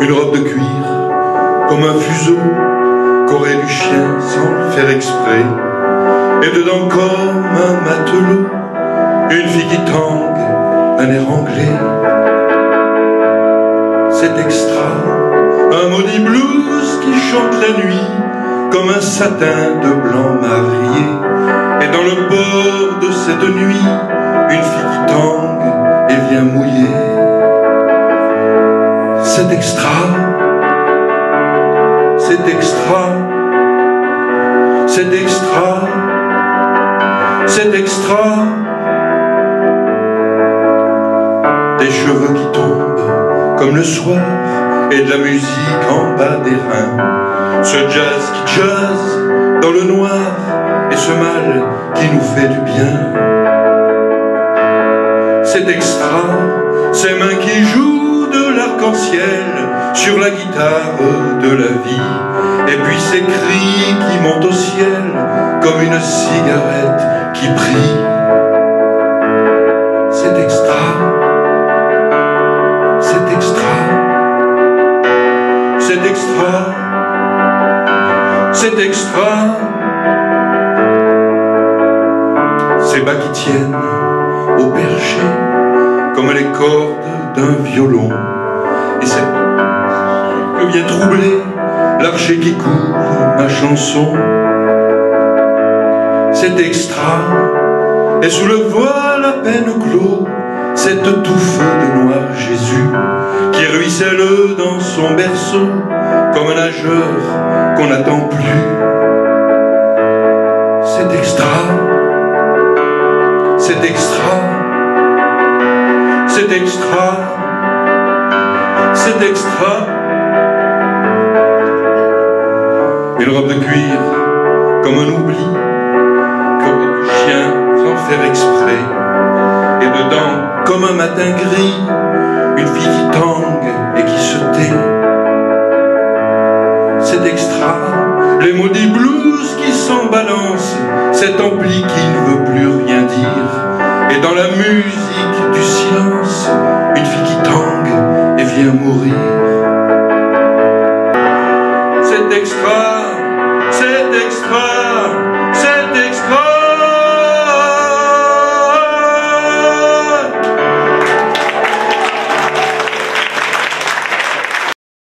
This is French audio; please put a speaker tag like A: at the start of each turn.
A: Une robe de cuir, comme un fuseau, qu'aurait du chien sans le faire exprès. Et dedans comme un matelot, une fille qui tangue, un air anglais. C'est extra, un maudit blues qui chante la nuit, comme un satin de blanc marié. Et dans le bord de cette nuit, une fille qui tangue et vient mouiller. C'est extra, c'est extra, c'est extra, c'est extra. Des cheveux qui tombent comme le soir et de la musique en bas des reins. Ce jazz qui jazz dans le noir et ce mal qui nous fait du bien. C'est extra, ces mains qui jouent de l'arc-en-ciel sur la guitare de la vie. Et puis ces cris qui montent au ciel comme une cigarette qui brille. C'est extra, c'est extra, c'est extra, c'est extra. Ces bas qui tiennent au perché comme les cordes d'un violon. Et c'est que vient troubler l'archer qui couvre ma chanson. C'est extra, et sous le voile à peine clos, cette touffe de noir Jésus qui ruisselle dans son berceau comme un nageur qu'on n'attend plus. C'est extra, c'est extra, c'est extra, c'est extra. Une robe de cuir comme un oubli, comme du chien sans faire exprès. Et dedans, comme un matin gris, une fille qui tangue et qui se tait. C'est extra, les maudits blues qui s'en balancent, cet ampli qui ne veut plus rien dire. Et dans la musique du silence, une fille qui tangue et vient mourir. C'est extra, c'est extra.